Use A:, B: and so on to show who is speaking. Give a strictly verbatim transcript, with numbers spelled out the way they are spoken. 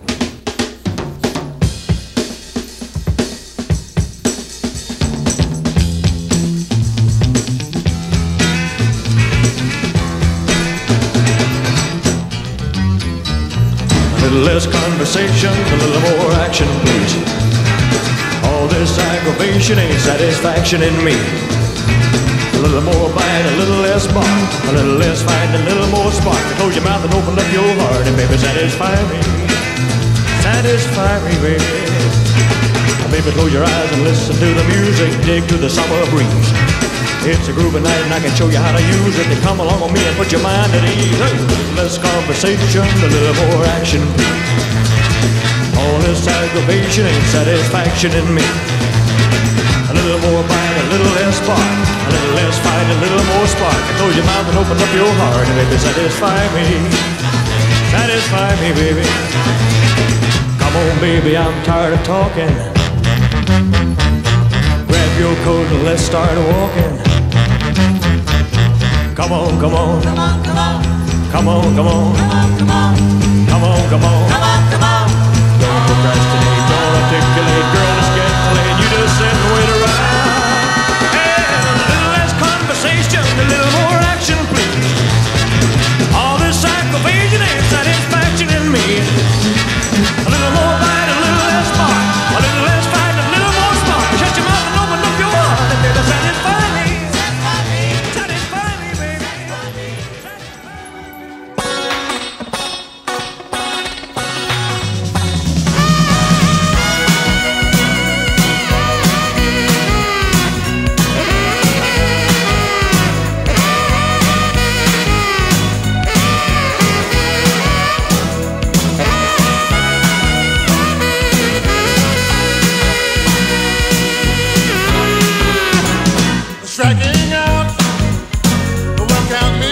A: A little less conversation, a little more action, please. All this aggravation ain't satisfaction in me. A little more bite, a little less bark, a little less fight, a little more spark. Close your mouth and open up your heart, and baby, satisfy me. Satisfy me, baby. Baby, close your eyes and listen to the music, dig to the summer breeze. It's a groovy night and I can show you how to use it. Then come along with me and put your mind at ease. A little less conversation, a little more action, please. All this aggravation ain't satisfaction in me. A little more bite, a little less spark, a little less fight, a little more spark. Close your mouth and open up your heart, and baby, satisfy me. Satisfy me, baby. Come on, baby, I'm tired of talking. Grab your coat and let's start walking. Come on, come on.
B: Come on, come on.
A: Come on, come on.
B: Come on, come on.
A: Come on, come on.
B: Come on, come on.
A: Don't procrastinate, don't articulate, girl, just get played. You just sit and wait around. Hey, a little less conversation, a little more action, please. All this aggravation ain't satisfaction in me. A little more bite, a little less spark, a little less fight, a little more spark. Shut your mouth and open up your heart, and baby, satisfy me. Satisfy me, baby.
C: Striking out the one count me.